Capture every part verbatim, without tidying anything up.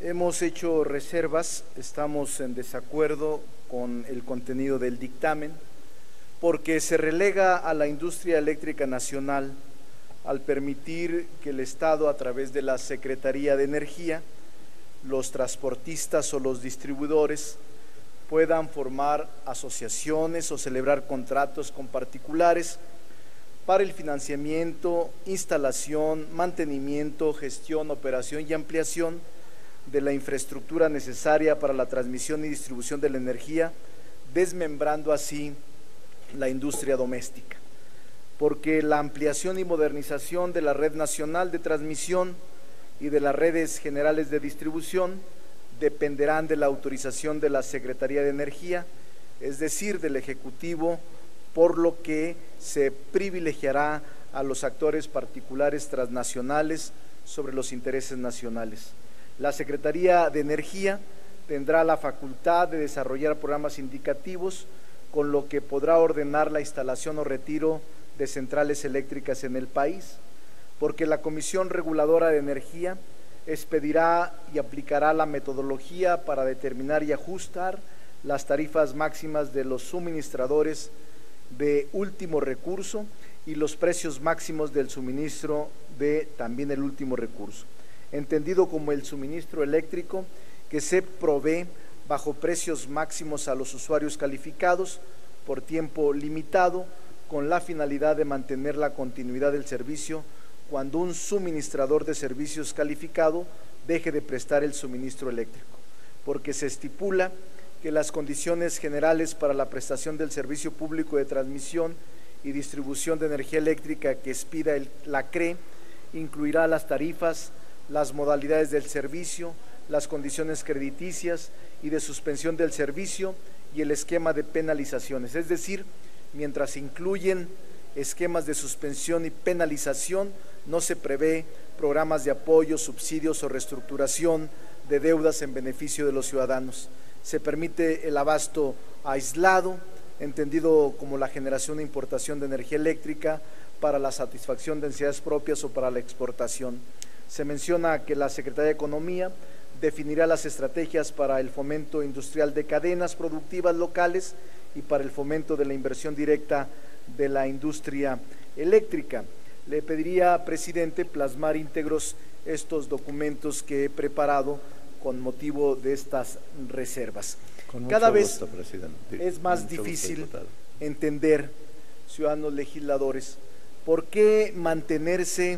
Hemos hecho reservas, estamos en desacuerdo con el contenido del dictamen, porque se relega a la industria eléctrica nacional al permitir que el Estado, a través de la Secretaría de Energía, los transportistas o los distribuidores puedan formar asociaciones o celebrar contratos con particulares para el financiamiento, instalación, mantenimiento, gestión, operación y ampliación de la infraestructura necesaria para la transmisión y distribución de la energía, desmembrando así la industria doméstica. Porque la ampliación y modernización de la red nacional de transmisión y de las redes generales de distribución dependerán de la autorización de la Secretaría de Energía, es decir, del Ejecutivo, por lo que se privilegiará a los actores particulares transnacionales sobre los intereses nacionales. La Secretaría de Energía tendrá la facultad de desarrollar programas indicativos, con lo que podrá ordenar la instalación o retiro de centrales eléctricas en el país, porque la Comisión Reguladora de Energía expedirá y aplicará la metodología para determinar y ajustar las tarifas máximas de los suministradores de último recurso y los precios máximos del suministro de también el último recurso, entendido como el suministro eléctrico que se provee bajo precios máximos a los usuarios calificados por tiempo limitado, con la finalidad de mantener la continuidad del servicio cuando un suministrador de servicios calificado deje de prestar el suministro eléctrico, porque se estipula que las condiciones generales para la prestación del servicio público de transmisión y distribución de energía eléctrica que expida el, la C R E incluirá las tarifas, las modalidades del servicio, las condiciones crediticias y de suspensión del servicio y el esquema de penalizaciones, es decir, mientras se incluyen esquemas de suspensión y penalización, no se prevé programas de apoyo, subsidios o reestructuración de deudas en beneficio de los ciudadanos. Se permite el abasto aislado, entendido como la generación e importación de energía eléctrica para la satisfacción de necesidades propias o para la exportación. Se menciona que la Secretaría de Economía definirá las estrategias para el fomento industrial de cadenas productivas locales y para el fomento de la inversión directa de la industria eléctrica. Le pediría, presidente, plasmar íntegros estos documentos que he preparado con motivo de estas reservas. Cada vez gusto, presidente. es más difícil entender, ciudadanos legisladores, por qué mantenerse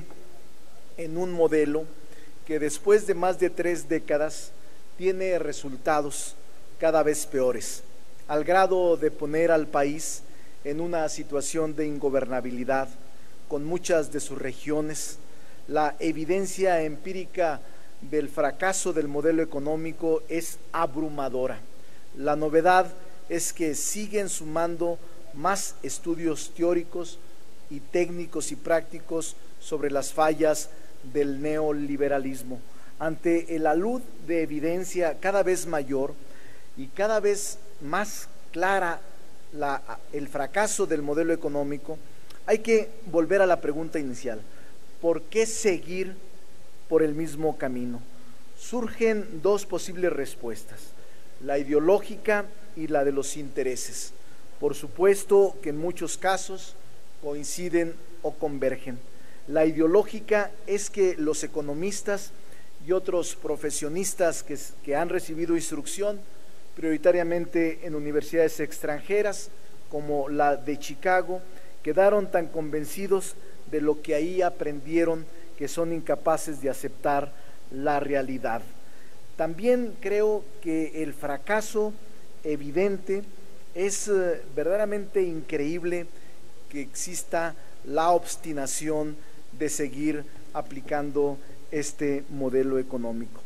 en un modelo que después de más de tres décadas tiene resultados cada vez peores, al grado de poner al país en una situación de ingobernabilidad con muchas de sus regiones. La evidencia empírica del fracaso del modelo económico es abrumadora. La novedad es que siguen sumando más estudios teóricos y técnicos y prácticos sobre las fallas del neoliberalismo. Ante el alud de evidencia cada vez mayor y cada vez más clara la, el fracaso del modelo económico, hay que volver a la pregunta inicial: ¿por qué seguir por el mismo camino? Surgen dos posibles respuestas: la ideológica y la de los intereses. Por supuesto que en muchos casos coinciden o convergen. La ideológica es que los economistas y otros profesionistas que, que han recibido instrucción prioritariamente en universidades extranjeras como la de Chicago, quedaron tan convencidos de lo que ahí aprendieron que son incapaces de aceptar la realidad. También creo que el fracaso evidente es eh, verdaderamente increíble que exista la obstinación de seguir aplicando este modelo económico.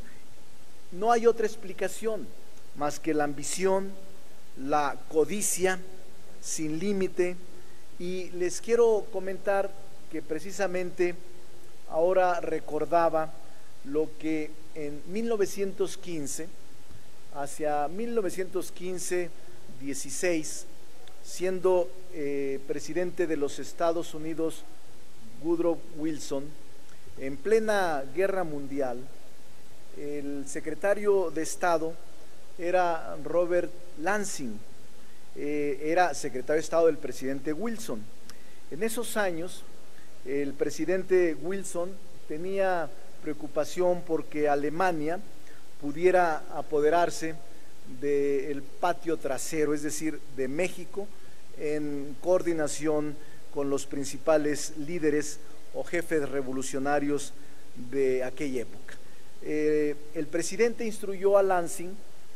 No hay otra explicación más que la ambición, la codicia sin límite, y les quiero comentar que precisamente ahora recordaba lo que en mil novecientos quince, hacia mil novecientos quince dieciséis, siendo eh, presidente de los Estados Unidos Woodrow Wilson, en plena guerra mundial, El secretario de Estado era Robert Lansing, eh, era secretario de Estado del presidente Wilson. En esos años, el presidente Wilson tenía preocupación porque Alemania pudiera apoderarse del patio trasero, es decir, de México, en coordinación con los principales líderes o jefes revolucionarios de aquella época. Eh, el presidente instruyó a Lansing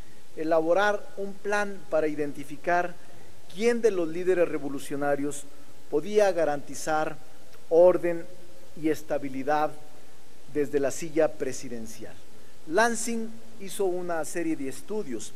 elaborar un plan para identificar quién de los líderes revolucionarios podía garantizar orden y estabilidad desde la silla presidencial. Lansing hizo una serie de estudios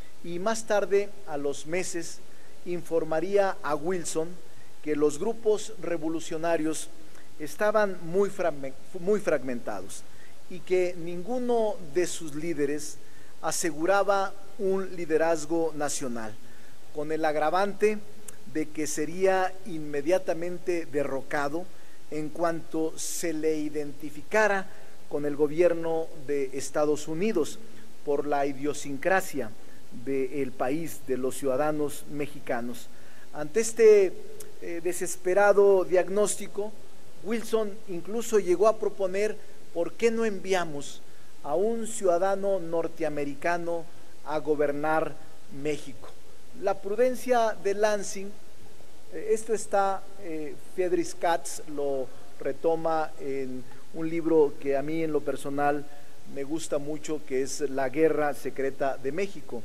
y más tarde, a los meses, informaría a Wilson que los grupos revolucionarios estaban muy, muy fragmentados y que ninguno de sus líderes aseguraba un liderazgo nacional, con el agravante de que sería inmediatamente derrocado en cuanto se le identificara con el gobierno de Estados Unidos por la idiosincrasia del país, de los ciudadanos mexicanos. Ante este eh, desesperado diagnóstico, Wilson incluso llegó a proponer ¿por qué no enviamos a un ciudadano norteamericano a gobernar México? La prudencia de Lansing, eh, esto está, eh, Friedrich Katz lo retoma en un libro que a mí en lo personal me gusta mucho, que es La Guerra Secreta de México.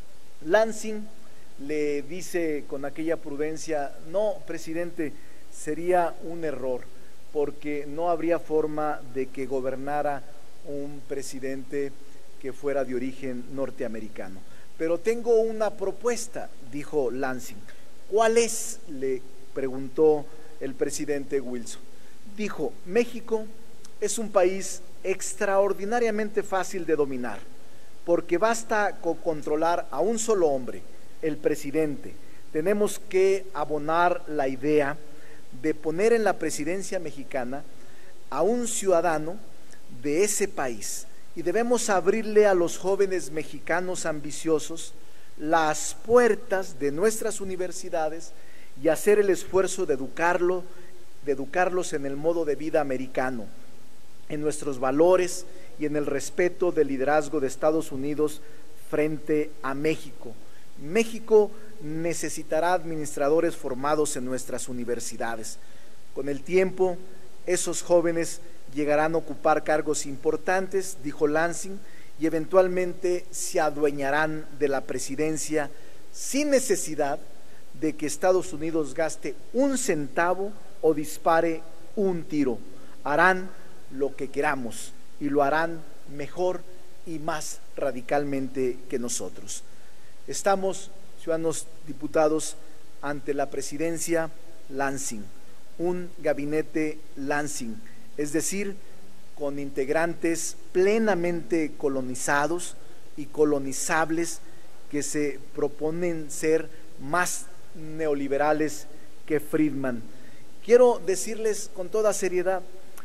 Lansing le dice con aquella prudencia: no, presidente, sería un error, porque no habría forma de que gobernara un presidente que fuera de origen norteamericano. Pero tengo una propuesta, dijo Lansing. ¿Cuál es?, le preguntó el presidente Wilson. Dijo: México es un país extraordinariamente fácil de dominar, porque basta con controlar a un solo hombre, el presidente. Tenemos que abonar la idea de poner en la presidencia mexicana a un ciudadano de ese país, y debemos abrirle a los jóvenes mexicanos ambiciosos las puertas de nuestras universidades y hacer el esfuerzo de educarlo, de educarlos en el modo de vida americano, en nuestros valores y en el respeto del liderazgo de Estados Unidos frente a México. México necesitará administradores formados en nuestras universidades. Con el tiempo, esos jóvenes llegarán a ocupar cargos importantes, dijo Lansing, y eventualmente se adueñarán de la presidencia sin necesidad de que Estados Unidos gaste un centavo o dispare un tiro. Harán lo que queramos y lo harán mejor y más radicalmente que nosotros. Estamos, ciudadanos diputados, ante la presidencia Lansing, un gabinete Lansing, es decir, con integrantes plenamente colonizados y colonizables que se proponen ser más neoliberales que Friedman. Quiero decirles con toda seriedad,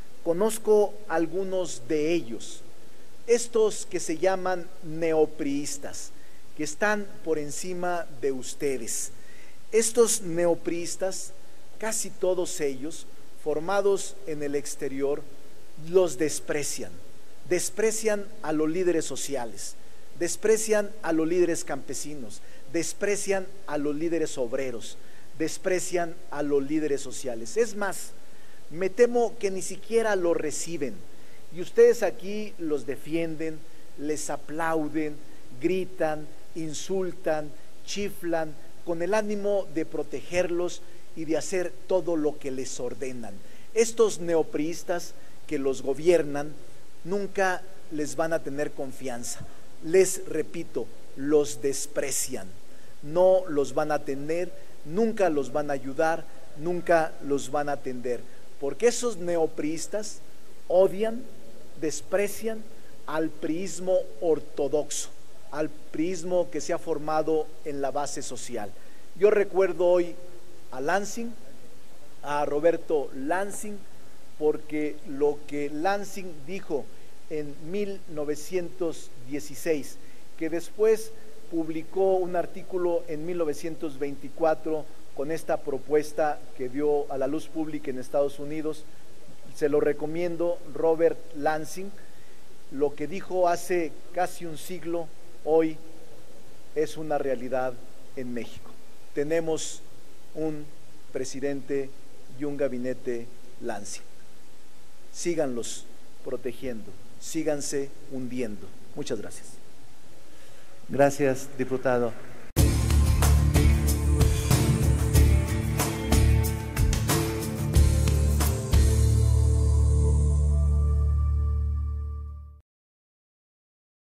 conozco algunos de ellos, estos que se llaman neopriistas, que están por encima de ustedes. Estos neopriistas, casi todos ellos, formados en el exterior, los desprecian, desprecian a los líderes sociales, desprecian a los líderes campesinos, desprecian a los líderes obreros, desprecian a los líderes sociales. Es más, me temo que ni siquiera los reciben, y ustedes aquí los defienden, les aplauden, gritan, insultan, chiflan, con el ánimo de protegerlos y de hacer todo lo que les ordenan. Estos neopriistas que los gobiernan nunca les van a tener confianza. Les repito, los desprecian, no los van a atender, nunca los van a ayudar, nunca los van a atender, porque esos neopriistas odian, desprecian al priismo ortodoxo, al priismo que se ha formado en la base social. Yo recuerdo hoy a Lansing, a Roberto Lansing, porque lo que Lansing dijo en mil novecientos dieciséis, que después publicó un artículo en mil novecientos veinticuatro con esta propuesta que dio a la luz pública en Estados Unidos. Se lo recomiendo, Robert Lansing. Lo que dijo hace casi un siglo, hoy es una realidad en México. Tenemos un presidente y un gabinete Lansing. Síganlos protegiendo, síganse hundiendo. Muchas gracias. Gracias, diputado.